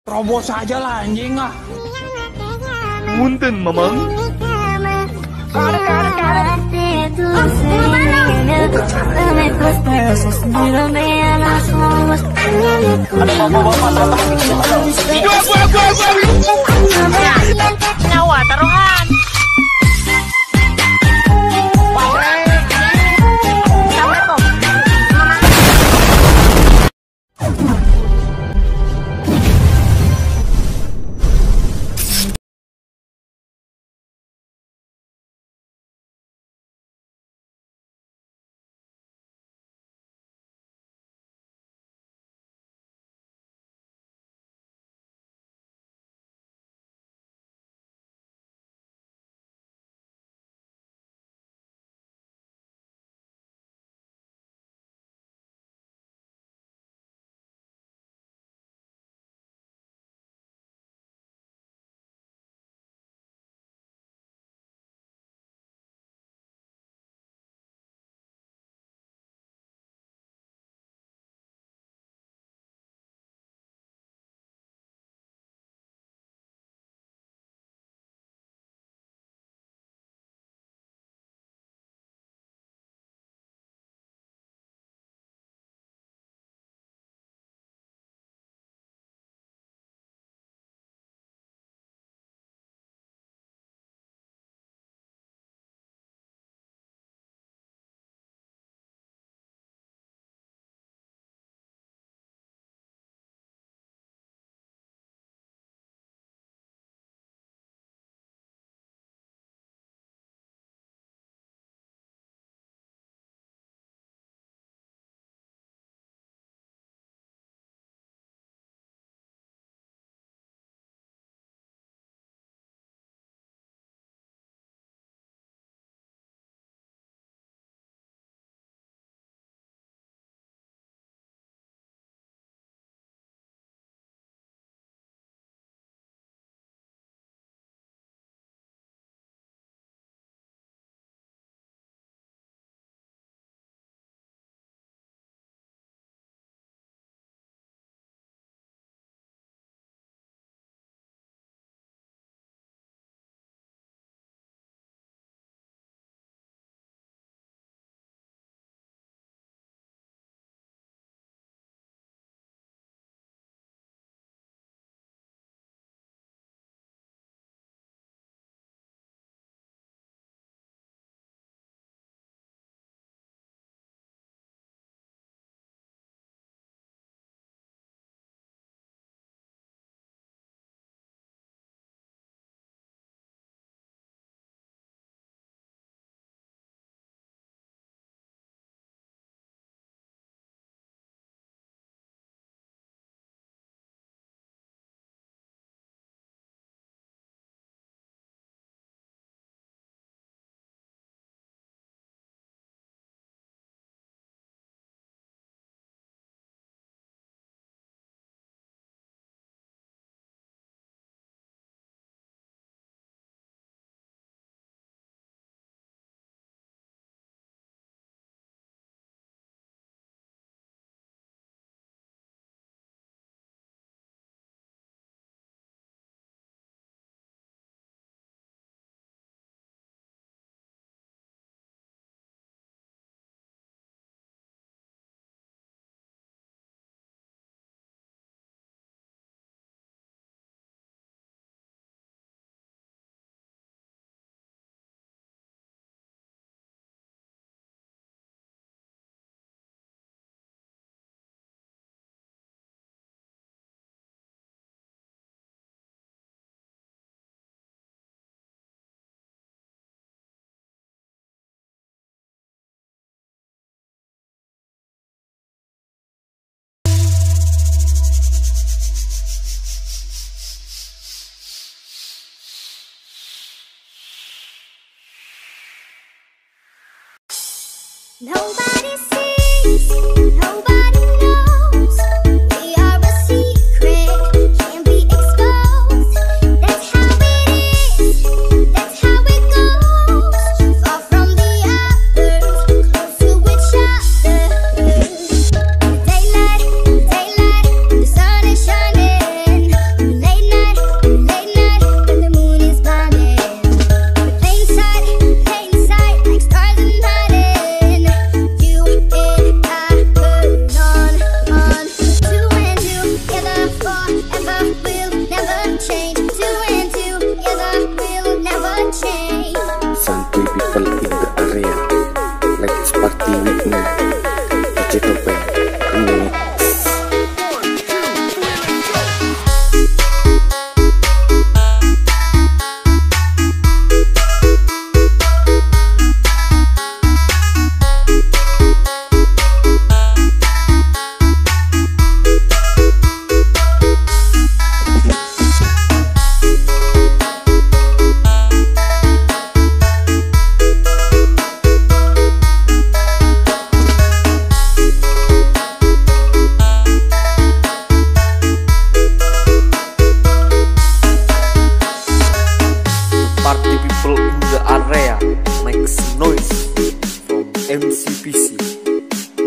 Terobos aja lah anjing ah. Punten, Mamang. Ada bapak-bapak Nyawa taruhan.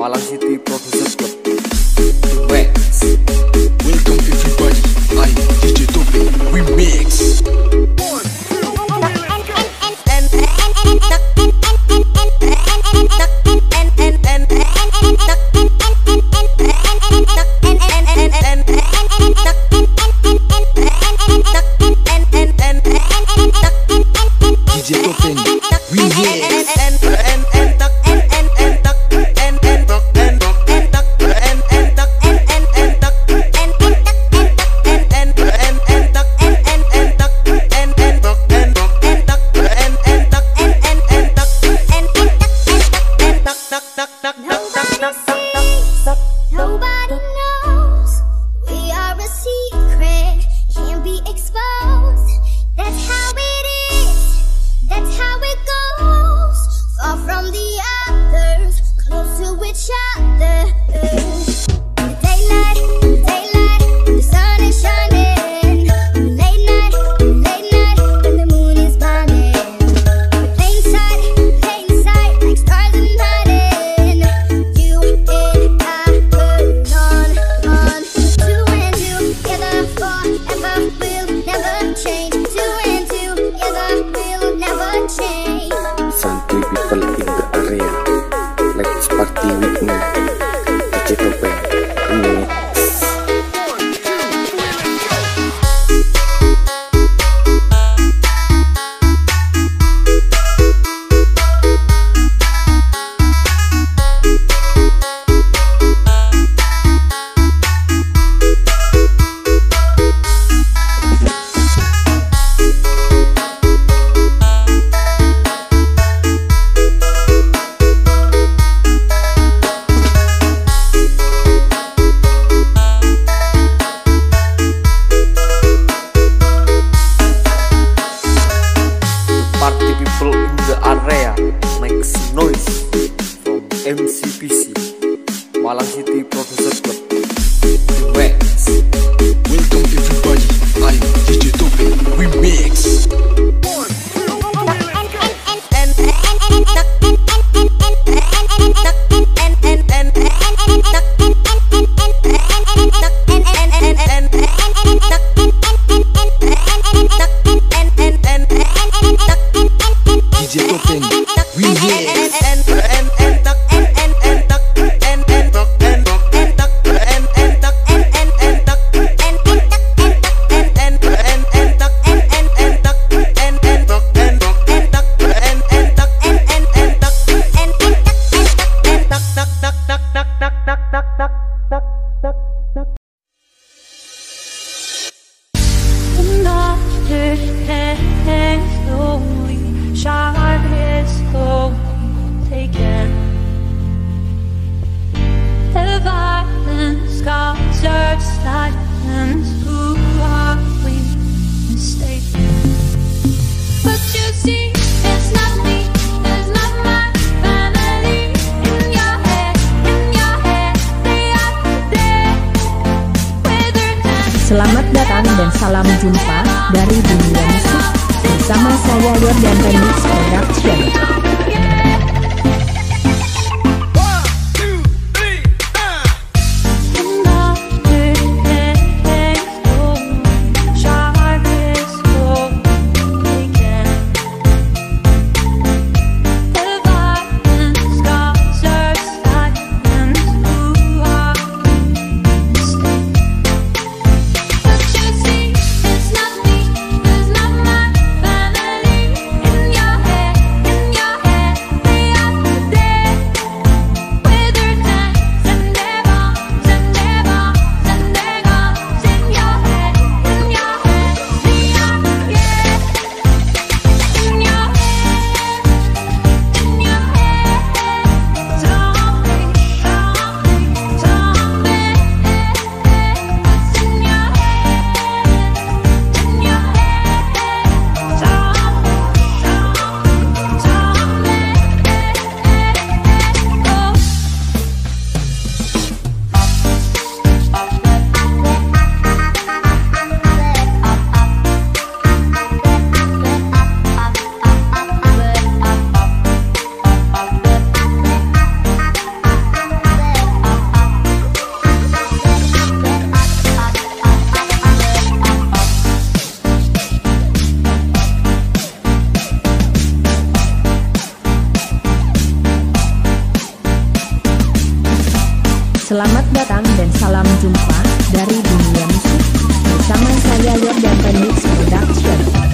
Malang City Producer Club. Remix. Welcome everybody, I DJ Tope Remix. DJ Tope Remix. Nobody knows we are a secret, can't be exposed. That's how it is, that's how it goes. Far from the others, close to each other. The daylight, the sun is shining. Late night, when the moon is burning. Plain sight, like stars in hiding. You and I belong on. Two and two together forever, will never change. Two and two together will never change. Santuy people in the area, let's party with me. DJ Tope Remix. Party people in the area, make some noise from MCPC, Malang City Producer Club. Remix. Welcome everybody, I DJ Tope Remix. DJ Tope Remix. Selamat datang dan salam jumpa dari dunia musik bersama saya Yordan Remix Production. In your Selamat datang dan salam jumpa dari dunia musik bersama saya Yordan Remix Production.